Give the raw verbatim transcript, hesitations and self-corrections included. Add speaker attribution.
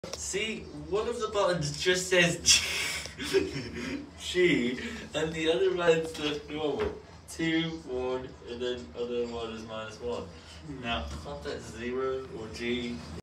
Speaker 1: See, one of the buttons just says G, and the other one's left normal. Two, one, and then other one is minus one. Now, I thought that's zero or G.